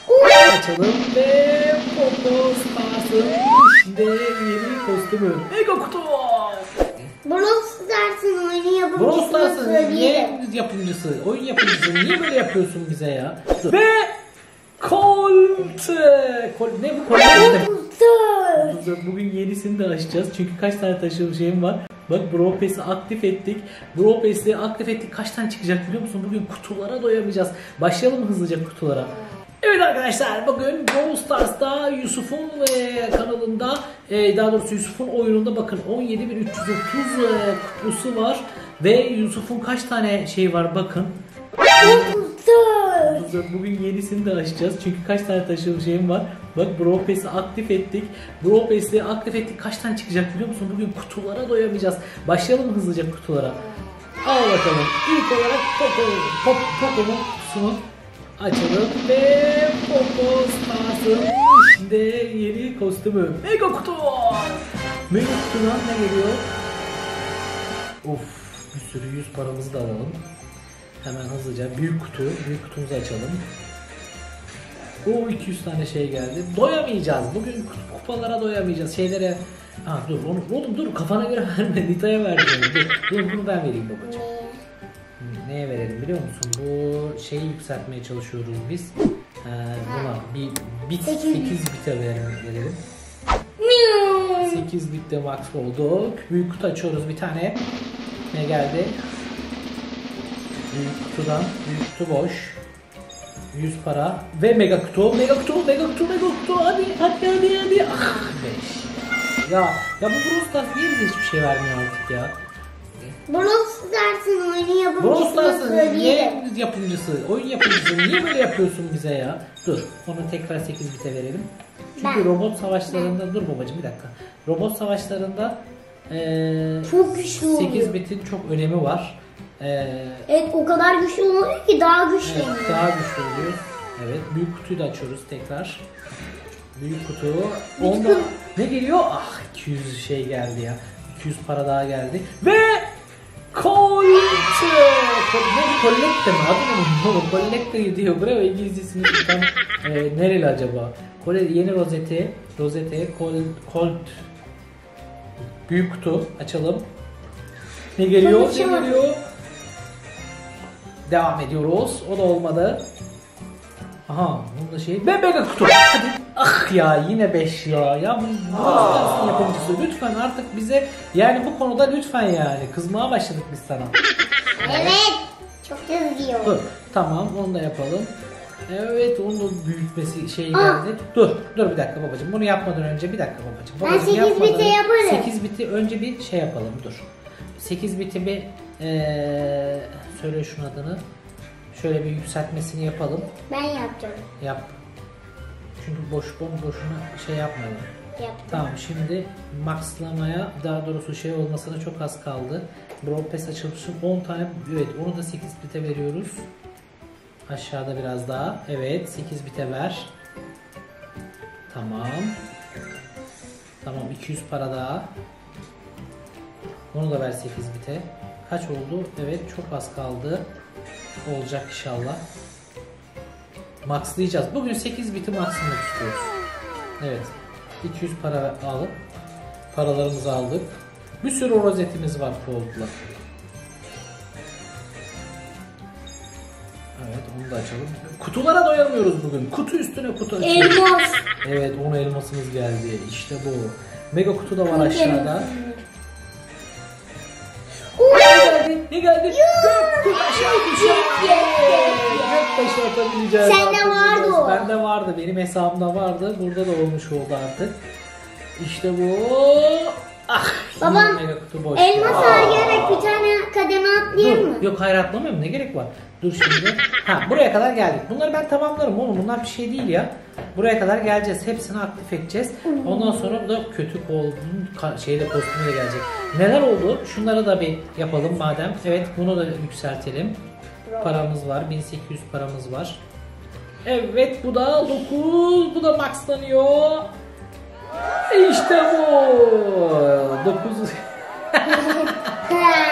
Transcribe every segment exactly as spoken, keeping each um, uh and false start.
Açalım ve Poco Stars'ın içinde yeni kostümü. Mega kutu. Brawl Stars'ın oyun yapımcısını Brawl Stars'ın söyleyelim. yeni yapımcısı, oyun yapımcısı. Niye böyle yapıyorsun bize ya? Dur. Ve Colt. Colt ne bu? Colt. Bugün yenisini de açacağız. Çünkü kaç tane taşıma şeyim var. Bak Brawl Pass'i aktif ettik. Brawl Pass'i aktif ettik. Kaç tane çıkacak biliyor musun? Bugün kutulara doyamayacağız. Başlayalım hızlıca kutulara. Evet arkadaşlar, bugün Brawl Stars'ta Yusuf'un e, kanalında e, daha doğrusu Yusuf'un oyununda bakın on yedi bin üç yüz otuz e, kutlusu var ve Yusuf'un kaç tane şey var bakın. Bugün yenisini de açacağız çünkü kaç tane taşıma şeyim var. Bak Brawl Pass'i aktif ettik. Brawl Pass'i aktif ettik. Kaç tane çıkacak biliyor musun? Bugün kutulara doyamayacağız. Başlayalım hızlıca kutulara. Al bakalım. İlk olarak Poco, Poco'nun kutusunu açalım ve Poco Stars'ın içinde yeni kostümü. Mega kutu. Mega kutudan ne geliyor? Of, bir sürü yüz paramızı da alalım. Hemen hızlıca büyük kutu, büyük kutumuzu açalım. O iki yüz tane şey geldi. Doyamayacağız. Bugün kupalara doyamayacağız. Şeylere... Ha dur oğlum, oğlum dur kafana göre verme. Nita'ya vereceğim. Dur, dur bunu ben vereyim babacığım. Neye verelim biliyor musun? Bu şeyi yükseltmeye çalışıyoruz biz. Ee, buna bir bit, sekiz bite verelim. sekiz bitte max olduk. Büyük kutu açıyoruz bir tane. Ne geldi? Büyük kutudan, büyük kutu boş. yüz para ve mega kutu, mega kutu, mega kutu, mega kutu. Hadi, hadi, hadi, hadi. Ah, beş. Ya, ya bu Brawl Stars niye bize hiçbir şey vermiyor artık ya? Brawl Stars'ın oyun Brawl yapımcısını Stars'ın söyleyelim. yeni yapımcısı, oyun yapımcısı. Niye böyle yapıyorsun bize ya? Dur, onu tekrar sekiz bite verelim. Çünkü Ben. robot savaşlarında, ben. Dur babacığım bir dakika. Robot savaşlarında ee, çok güçlü oluyor. sekiz bitin çok önemi var. Ee, Evet, o kadar güçlü oluyor ki daha güçlü evet, oluyor. daha güçlü oluyor. Evet, büyük kutuyu da açıyoruz tekrar. Büyük kutu. Onda ne geliyor? Ah, iki yüz şey geldi ya. iki yüz para daha geldi. Ve Colt. Ne bu Collecte mi? Adı ne bu? Collecte diyor. Bravo, İngilizcesini tutan e, nereli acaba? Kole, yeni rozeti. Rozete Colt. Colt. Büyük kutu açalım. Ne geliyor? Ne geliyor? Devam ediyoruz. O da olmadı. Aha, bunda şey. Ve mega kutu. Hadi. Ah ya, yine beş ya. Ya bu nasıl yapımcısı? Lütfen artık bize, yani bu konuda lütfen yani. Kızmaya başladık biz sana. Evet. Çok kızıyor. Dur. Tamam, onu da yapalım. Evet, onun da büyütmesi şey geldi. Dur, dur bir dakika babacığım. Bunu yapmadan önce bir dakika babacığım. Ben babacığım sekiz yapmadan biti yaparım. sekiz biti önce bir şey yapalım. Dur. sekiz biti bir ee, söyle şunun adını. Şöyle bir yükseltmesini yapalım. Ben yapacağım. Yap. Çünkü boş boş boşuna şey yapmayalım. Yaptım. Tamam, şimdi maxlamaya, daha doğrusu şey olmasına çok az kaldı. Brawl Pass açılmışın on tane. Evet, onu da sekiz bite veriyoruz. Aşağıda biraz daha. Evet, sekiz bite ver. Tamam. Tamam, iki yüz para daha. Onu da ver sekiz bite. Kaç oldu? Evet, çok az kaldı. Olacak inşallah. Maxlayacağız. Bugün sekiz biti maxlamak istiyoruz. Evet. iki yüz para alıp paralarımızı aldık. Bir sürü rozetimiz var Cold'la. Evet, onu da açalım. Kutulara doyamıyoruz bugün. Kutu üstüne kutu açıyoruz. Elmas. Evet, on elmasımız geldi. İşte bu. Mega kutu da var aşağıda. Ne geldi? Ne geldi? Göktaşı Göktaşı atabileceğiz. Sende vardı o. Bende vardı. Benim hesabımda vardı. Burada da olmuş oldu artık. İşte bu. Ah. Babam, mega kutu boş. elmas harcayarak bir tane kademe atlayayım mı? Yok, hayır atlamıyorum. Ne gerek var? Dur şimdi. Ha, buraya kadar geldik. Bunları ben tamamlarım oğlum. Bunlar bir şey değil ya. Buraya kadar geleceğiz. Hepsini aktif edeceğiz. Ondan sonra da kötü kolun şeyle kostümüyle gelecek. Neler oldu? Şunları da bir yapalım madem. Evet, bunu da yükseltelim. Paramız var. bin sekiz yüz paramız var. Evet, bu da dokuz. Bu da maxlanıyor. İşte bu. dokuz.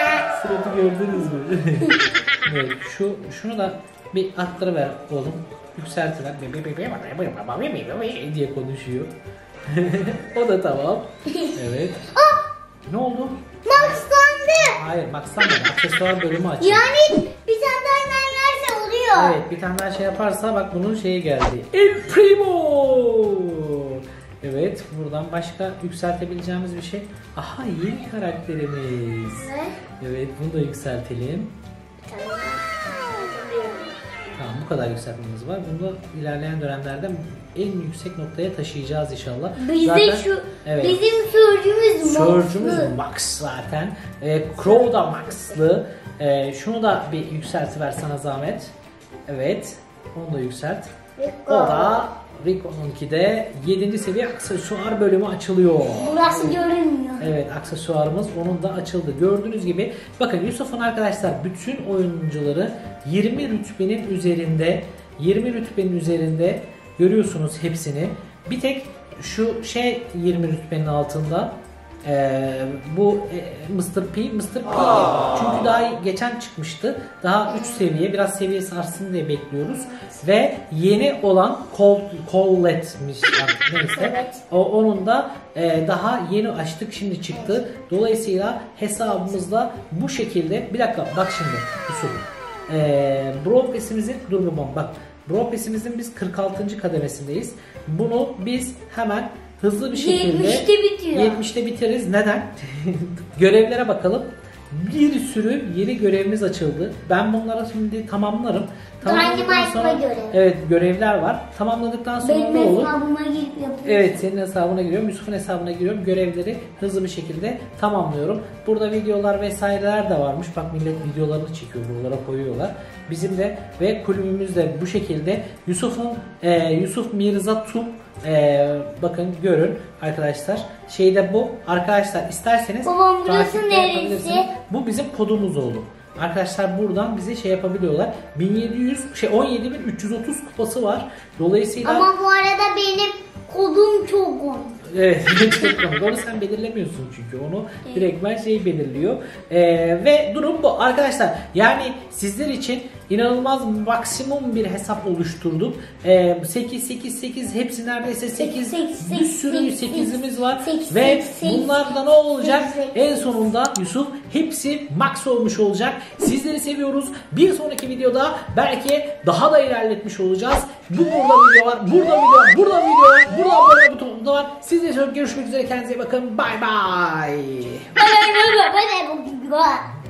Suratı gördünüz mü? Evet, şu şunu da bir arttırıver oğlum. yükseltiler diye konuşuyor. O da tamam. Evet. Ne oldu? Maxlandı. Hayır, Max'lanmadı. Aksesuar bölümü açıldı. Yani bir tane daha inerlerse oluyor. Evet, bir tane daha şey yaparsa bak bunun şeyi geldi. El Primo. Evet, buradan başka yükseltebileceğimiz bir şey. Aha, yeni karakterimiz. Evet. Evet, bunu da yükseltelim. Tamam. Tamam, bu kadar yükseltmemiz var. Bunu da ilerleyen dönemlerde en yüksek noktaya taşıyacağız inşallah. Bizde Zaten, şu evet, bizim sörcümüz Surge'ümüz Max'lı. Max zaten. E, Crow da Max'lı. E, şunu da bir yükseltiver sana zahmet. Evet, onu da yükselt. O da Rico'nunki de yedinci seviye aksesuar bölümü açılıyor. Burası görünmüyor. Evet, aksesuarımız onun da açıldı. Gördüğünüz gibi bakın Yusuf'un arkadaşlar bütün oyuncuları yirmi rütbenin üzerinde, yirmi rütbenin üzerinde görüyorsunuz hepsini. Bir tek şu şey yirmi rütbenin altında. Ee, bu e, mister P, mister P çünkü daha geçen çıkmıştı. Daha üç seviye, biraz seviyesi artsın diye bekliyoruz. Ve yeni olan Col Collette'miş artık neyse. Evet. O onun da e, daha yeni açtık, şimdi çıktı. Dolayısıyla hesabımızda bu şekilde. Bir dakika bak şimdi Yusuf. E, Brawl Pass'imizin dur bir bak. Brawl Pass'imizin biz kırk altıncı kademesindeyiz. Bunu biz hemen hızlı bir şekilde yetmişte bitiyor. yetmişte biteriz. Neden? Görevlere bakalım. Bir sürü yeni görevimiz açıldı. Ben bunları şimdi tamamlarım. Tamamladıktan sonra görev. evet, görevler var. Tamamladıktan sonra Benim ne olur? hesabıma girip yapıyorum. Evet, senin hesabına giriyorum. Yusuf'un hesabına giriyorum. Görevleri hızlı bir şekilde tamamlıyorum. Burada videolar vesaireler de varmış. Bak millet videolarını çekiyor. Buralara koyuyorlar. Bizim de ve kulübümüz de bu şekilde. Yusuf'un e, Yusuf Mirza Tup e, bakın görün arkadaşlar. Şeyde bu. Arkadaşlar isterseniz Babam, burası takipte neresi? yapabilirsiniz. Bu bizim kodumuz oldu. Arkadaşlar buradan bize şey yapabiliyorlar. bin yedi yüz şey on yedi bin üç yüz otuz kupası var. Dolayısıyla Ama bu arada benim kodum çok komik. evet, çok komik. Onu sen belirlemiyorsun çünkü onu direktmen şey belirliyor. Ee, ve durum bu arkadaşlar. Yani sizler için inanılmaz maksimum bir hesap oluşturduk. Ee, sekiz sekiz sekiz hepsi neredeyse sekiz, sekiz, bir sürü sekiz, sekizimiz var sekiz, ve sekiz, bunlarda ne olacak? sekiz, sekiz. En sonunda Yusuf hepsi max olmuş olacak. Sizleri seviyoruz. Bir sonraki videoda belki daha da ilerletmiş olacağız. Bu burada video var, burada video var, burada video var, burada böyle butonda var. Sizlerle görüşmek üzere, kendinize iyi bakın. Bye bye. Bye bye bye bye bye bye.